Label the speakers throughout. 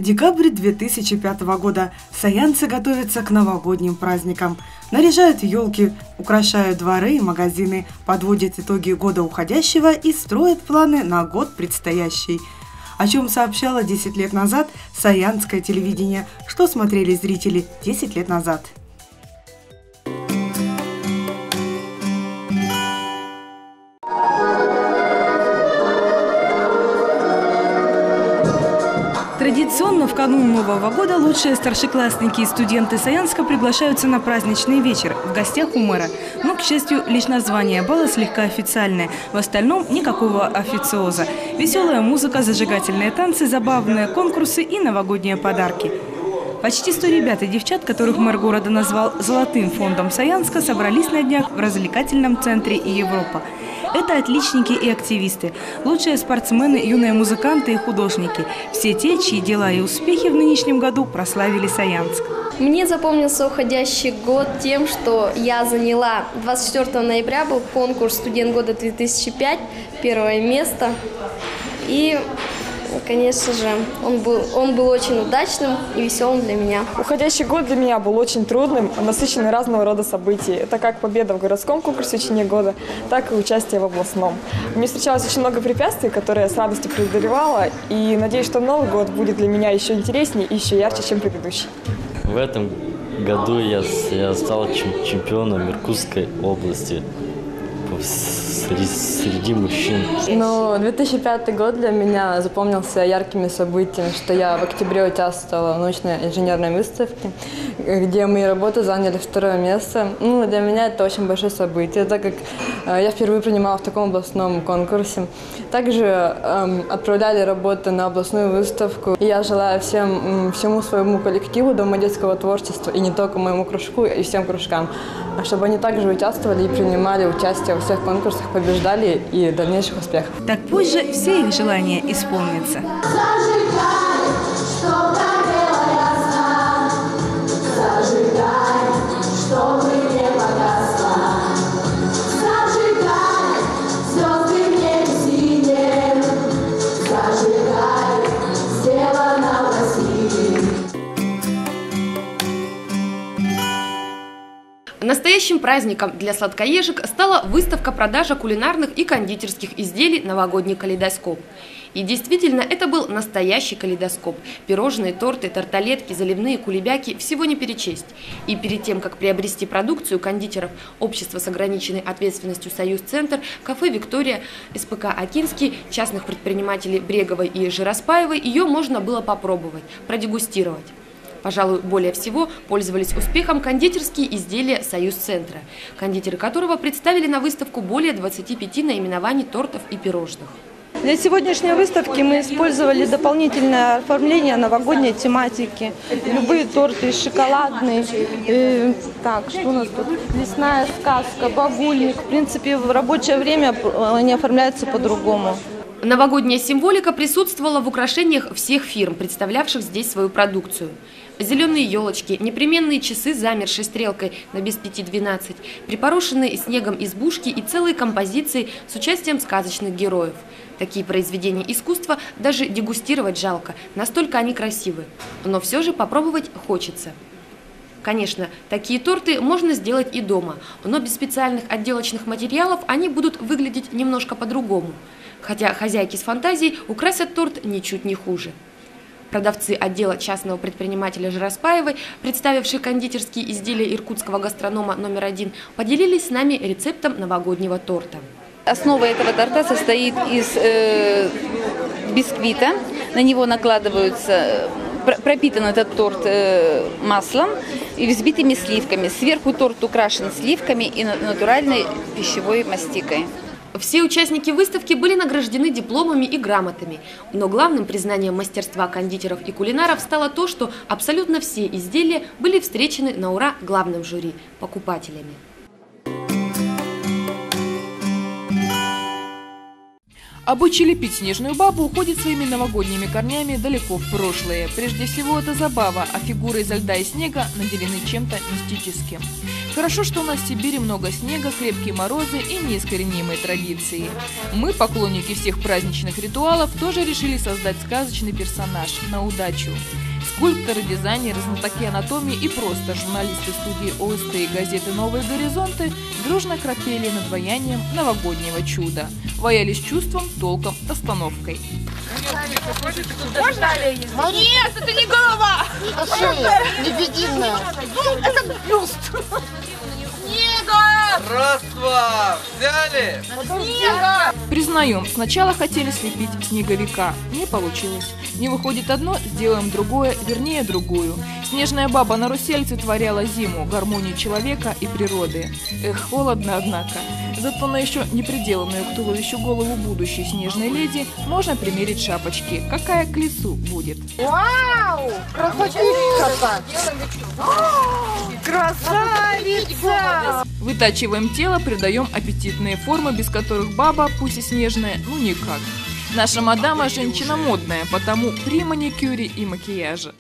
Speaker 1: Декабрь 2005 года. Саянцы готовятся к новогодним праздникам. Наряжают елки, украшают дворы и магазины, подводят итоги года уходящего и строят планы на год предстоящий. О чем сообщало 10 лет назад саянское телевидение, что смотрели зрители 10 лет назад. Традиционно в канун Нового года лучшие старшеклассники и студенты Саянска приглашаются на праздничный вечер в гостях у мэра. Но, к счастью, лишь название бала слегка официальное. В остальном никакого официоза. Веселая музыка, зажигательные танцы, забавные конкурсы и новогодние подарки. Почти 100 ребят и девчат, которых мэр города назвал «Золотым фондом Саянска», собрались на днях в развлекательном центре «Европа». Это отличники и активисты, лучшие спортсмены, юные музыканты и художники. Все те, чьи дела и успехи в нынешнем году прославили Саянск.
Speaker 2: Мне запомнился уходящий год тем, что я заняла 24 ноября, был конкурс «Студент года 2005», первое место. И, конечно же, он был очень удачным и веселым для меня.
Speaker 3: Уходящий год для меня был очень трудным, насыщенный разного рода событий. Это как победа в городском конкурсе «Ученик года», так и участие в областном. Мне встречалось очень много препятствий, которые я с радостью преодолевала, и надеюсь, что Новый год будет для меня еще интереснее и еще ярче, чем предыдущий.
Speaker 4: В этом году я стал чемпионом Иркутской области среди мужчин.
Speaker 5: Ну, 2005 год для меня запомнился яркими событиями, что я в октябре участвовала в научно-инженерной выставке, где мои работы заняли 2 место. Ну, для меня это очень большое событие, так как я впервые принимала в таком областном конкурсе. Также отправляли работы на областную выставку. И я желаю всему своему коллективу Дома детского творчества, и не только моему кружку, и всем кружкам, чтобы они также участвовали и принимали участие во всех конкурсах, побеждали и дальнейших успехов.
Speaker 1: Так позже все их желания исполнятся.
Speaker 6: Настоящим праздником для сладкоежек стала выставка-продажа кулинарных и кондитерских изделий «Новогодний калейдоскоп». И действительно, это был настоящий калейдоскоп. Пирожные, торты, тарталетки, заливные кулебяки – всего не перечесть. И перед тем, как приобрести продукцию кондитеров общества с ограниченной ответственностью «Союз-центр», кафе «Виктория», СПК «Акинский», частных предпринимателей Бреговой и Жираспаевой, ее можно было попробовать, продегустировать. Пожалуй, более всего пользовались успехом кондитерские изделия «Союз-центра», кондитеры которого представили на выставку более 25 наименований тортов и пирожных.
Speaker 7: Для сегодняшней выставки мы использовали дополнительное оформление новогодней тематики. Любые торты, шоколадные. Так, что у нас тут? Лесная сказка, багульник. В принципе, в рабочее время они оформляются по-другому.
Speaker 6: Новогодняя символика присутствовала в украшениях всех фирм, представлявших здесь свою продукцию. Зеленые елочки, непременные часы с замершей стрелкой на без 5:12, припорошенные снегом избушки и целые композиции с участием сказочных героев. Такие произведения искусства даже дегустировать жалко, настолько они красивы. Но все же попробовать хочется. Конечно, такие торты можно сделать и дома, но без специальных отделочных материалов они будут выглядеть немножко по-другому. Хотя хозяйки с фантазией украсят торт ничуть не хуже. Продавцы отдела частного предпринимателя Жираспаевой, представившие кондитерские изделия иркутского гастронома номер 1, поделились с нами рецептом новогоднего торта.
Speaker 8: Основа этого торта состоит из бисквита. На него накладываются, пропитан этот торт маслом и взбитыми сливками. Сверху торт украшен сливками и натуральной пищевой мастикой.
Speaker 6: Все участники выставки были награждены дипломами и грамотами. Но главным признанием мастерства кондитеров и кулинаров стало то, что абсолютно все изделия были встречены на ура главным жюри – покупателями.
Speaker 9: Обычай лепить снежную бабу уходит своими новогодними корнями далеко в прошлое. Прежде всего, это забава, а фигуры изо льда и снега наделены чем-то мистическим. Хорошо, что у нас в Сибири много снега, крепкие морозы и неискоренимые традиции. Мы, поклонники всех праздничных ритуалов, тоже решили создать сказочный персонаж на удачу. Скульпторы, дизайнеры, знатоки анатомии и просто журналисты студии ОСТ и газеты «Новые горизонты» дружно храпели над ваянием новогоднего чуда. Ваялись чувством, толком, расстановкой.
Speaker 10: Можно? Нет, это не голова! Это шея, лебединая. Это бюст. Снега!
Speaker 11: Раз, два, взяли!
Speaker 10: Снега!
Speaker 9: Признаем, сначала хотели слепить снеговика. Не получилось. Не выходит одно, сделаем другое, вернее другую. Снежная баба на Руси олицетворяла зиму, гармонию человека и природы. Эх, холодно, однако. Зато на еще не приделанную к туловищу голову будущей снежной леди можно примерить шапочки. Какая к лицу будет.
Speaker 10: Вау! Красавица! Красавица!
Speaker 9: Вытачиваем тело, придаем аппетитные формы, без которых баба, пусть и снежная, ну никак. Наша мадама женщина модная, потому при маникюре и макияже.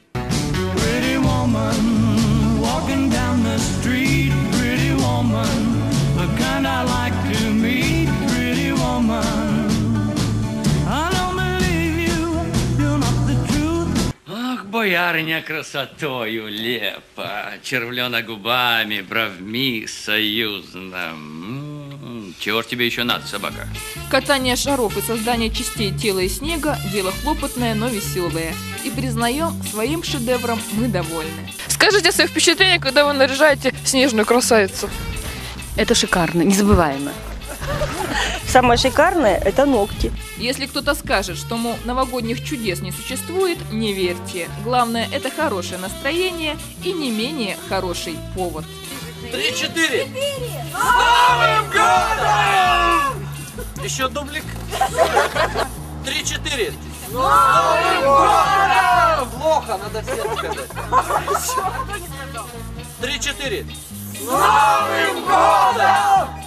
Speaker 12: Ах, боярыня красотою лепа, червлена губами, бровьми союзно. Чего ж тебе еще надо, собака?
Speaker 9: Катание шаров и создание частей тела из снега – дело хлопотное, но веселое. И признаем, своим шедевром мы довольны. Скажите свои впечатления, когда вы наряжаете снежную красавицу.
Speaker 13: Это шикарно, незабываемо. Самое шикарное – это ногти.
Speaker 9: Если кто-то скажет, что, мол, новогодних чудес не существует, не верьте. Главное – это хорошее настроение и не менее хороший повод.
Speaker 11: 3-4! С Новым годом! Еще дублик. 3-4! С Новым годом! Плохо, надо всем сказать. 3-4! С Новым годом!